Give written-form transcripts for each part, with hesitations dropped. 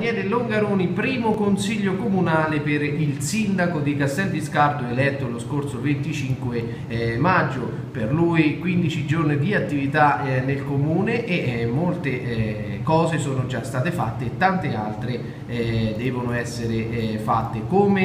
Daniele Longaroni, primo consiglio comunale per il sindaco di Castelviscardo, eletto lo scorso 25 maggio. Per lui 15 giorni di attività nel comune e molte cose sono già state fatte e tante altre devono essere fatte.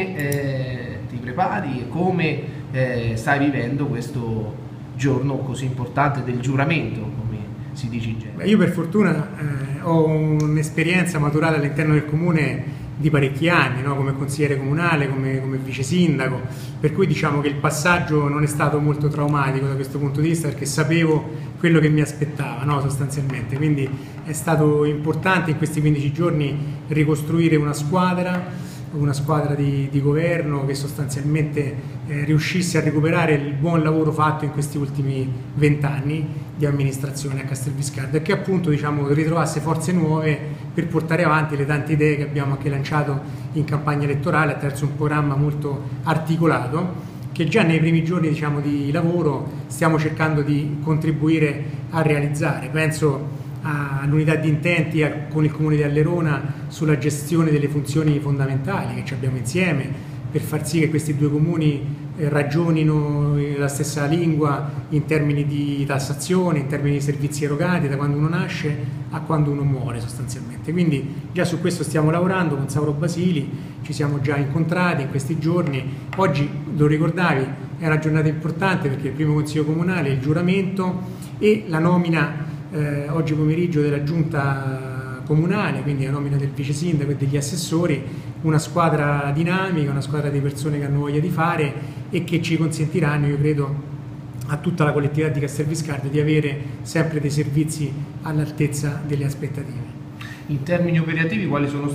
Come ti prepari e come stai vivendo questo giorno così importante del giuramento, come si dice in genere? Io per fortuna ho un'esperienza maturata all'interno del comune di parecchi anni, no? Come consigliere comunale, come vice sindaco, per cui diciamo che il passaggio non è stato molto traumatico da questo punto di vista, perché sapevo quello che mi aspettava, no? Sostanzialmente, quindi è stato importante in questi 15 giorni ricostruire una squadra di governo che sostanzialmente riuscisse a recuperare il buon lavoro fatto in questi ultimi 20 anni di amministrazione a Castelviscardo e che appunto ritrovasse forze nuove per portare avanti le tante idee che abbiamo anche lanciato in campagna elettorale attraverso un programma molto articolato che già nei primi giorni di lavoro stiamo cercando di contribuire a realizzare. Penso all'unità di intenti con il Comune di Allerona sulla gestione delle funzioni fondamentali che abbiamo insieme per far sì che questi due comuni ragionino la stessa lingua in termini di tassazione, in termini di servizi erogati da quando uno nasce a quando uno muore sostanzialmente. Quindi già su questo stiamo lavorando con Sauro Basili, ci siamo già incontrati in questi giorni. Oggi, lo ricordavi, è una giornata importante perché il primo consiglio comunale, il giuramento e la nomina oggi pomeriggio della giunta comunale, quindi la nomina del vice sindaco e degli assessori, una squadra dinamica, una squadra di persone che hanno voglia di fare e che ci consentiranno, io credo, a tutta la collettività di Castelviscardo di avere sempre dei servizi all'altezza delle aspettative. In termini operativi, quali sono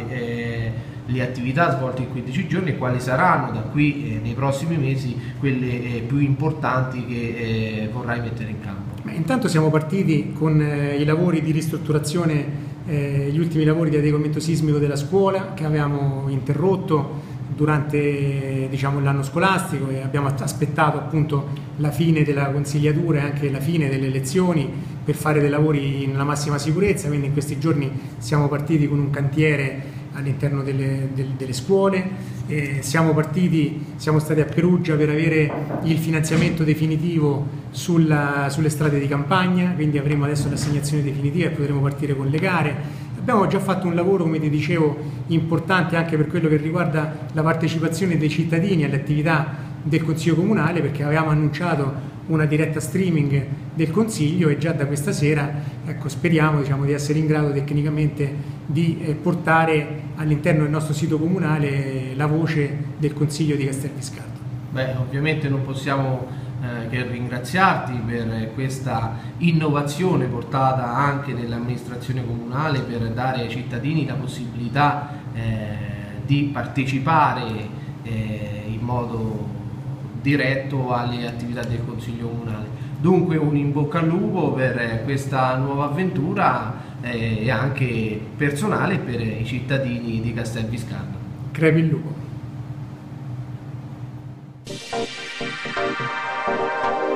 state le attività svolte in 15 giorni e quali saranno da qui nei prossimi mesi quelle più importanti che vorrai mettere in campo? Intanto siamo partiti con i lavori di ristrutturazione, gli ultimi lavori di adeguamento sismico della scuola che avevamo interrotto durante l'anno scolastico e abbiamo aspettato appunto la fine della consigliatura e anche la fine delle elezioni per fare dei lavori nella massima sicurezza, quindi in questi giorni siamo partiti con un cantiere all'interno delle scuole, siamo stati a Perugia per avere il finanziamento definitivo sulle strade di campagna, quindi avremo adesso l'assegnazione definitiva e potremo partire con le gare. Abbiamo già fatto un lavoro, come ti dicevo, importante anche per quello che riguarda la partecipazione dei cittadini alle attività del Consiglio Comunale, perché avevamo annunciato una diretta streaming del Consiglio e già da questa sera speriamo di essere in grado tecnicamente di portare all'interno del nostro sito comunale la voce del Consiglio di Castelviscardo. Ovviamente non possiamo che ringraziarti per questa innovazione portata anche nell'amministrazione comunale per dare ai cittadini la possibilità di partecipare in modo diretto alle attività del Consiglio Comunale. Dunque un in bocca al lupo per questa nuova avventura e anche personale per i cittadini di Castelviscardo. Crepi il lupo.